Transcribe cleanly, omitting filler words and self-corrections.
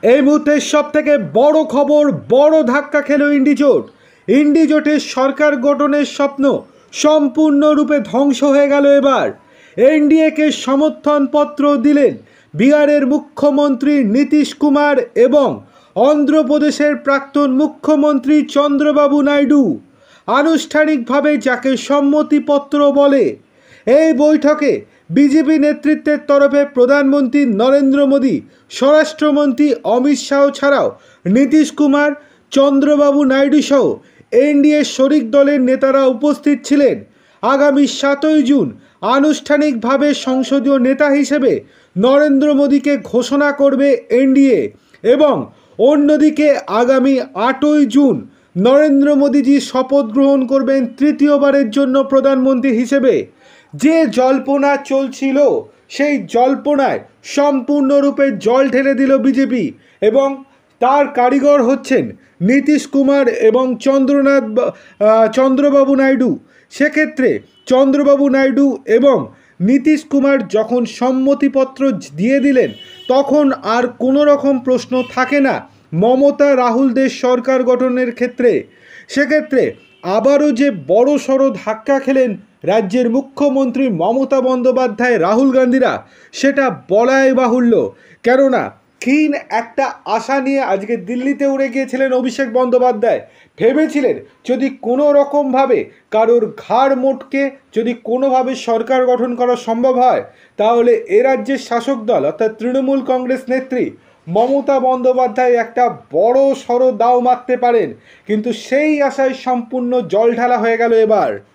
এই মুহূর্তে সব থেকে বড় খবর, বড় ধাক্কা খেল ইন্ডিজোট। ইন্ডিজোটের সরকার গঠনের স্বপ্ন সম্পূর্ণরূপে ধ্বংস হয়ে গেল। এবার এনডিএকে সমর্থনপত্র দিলেন বিহারের মুখ্যমন্ত্রী নীতিশ কুমার এবং অন্ধ্রপ্রদেশের প্রাক্তন মুখ্যমন্ত্রী চন্দ্রবাবু নাইডু। আনুষ্ঠানিকভাবে যাকে সম্মতিপত্র বলে, এই বৈঠকে বিজেপি নেতৃত্বের তরফে প্রধানমন্ত্রী নরেন্দ্র মোদী, স্বরাষ্ট্রমন্ত্রী অমিত শাহ ছাড়াও নীতিশ কুমার, চন্দ্রবাবু নাইডু সহ এনডিএ শরিক দলের নেতারা উপস্থিত ছিলেন। আগামী 7ই জুন আনুষ্ঠানিকভাবে সংসদীয় নেতা হিসেবে নরেন্দ্র মোদীকে ঘোষণা করবে এনডিএ এবং অন্যদিকে আগামী 8ই জুন নরেন্দ্র মোদীজি শপথ গ্রহণ করবেন তৃতীয়বারের জন্য প্রধানমন্ত্রী হিসেবে। যে জল্পনা চলছিল সেই জল্পনায় সম্পূর্ণরূপে জল ঢেলে দিল বিজেপি এবং তার কারিগর হচ্ছেন নীতিশ কুমার এবং চন্দ্রবাবু নাইডু। সেক্ষেত্রে চন্দ্রবাবু নাইডু এবং নীতিশ কুমার যখন সম্মতিপত্র দিয়ে দিলেন, তখন আর কোনো রকম প্রশ্ন থাকে না মমতা রাহুলদের সরকার গঠনের ক্ষেত্রে। সেক্ষেত্রে আবারও যে বড় সড়ো ধাক্কা খেলেন রাজ্যের মুখ্যমন্ত্রী মমতা বন্দ্যোপাধ্যায়, রাহুল গান্ধীরা, সেটা বলাই বাহুল্য। কেননা ক্ষীণ একটা আশা নিয়ে আজকে দিল্লিতে উড়ে গিয়েছিলেন অভিষেক বন্দ্যোপাধ্যায়। ভেবেছিলেন যদি কোনো রকমভাবে কারোর ঘাড় মোটকে যদি কোনোভাবে সরকার গঠন করা সম্ভব হয়, তাহলে এ রাজ্যের শাসক দল অর্থাৎ তৃণমূল কংগ্রেস নেত্রী মমতা বন্দ্যোপাধ্যায় একটা বড় সড়ো দাও মারতে পারেন। কিন্তু সেই আশায় সম্পূর্ণ জলঢালা হয়ে গেল এবার।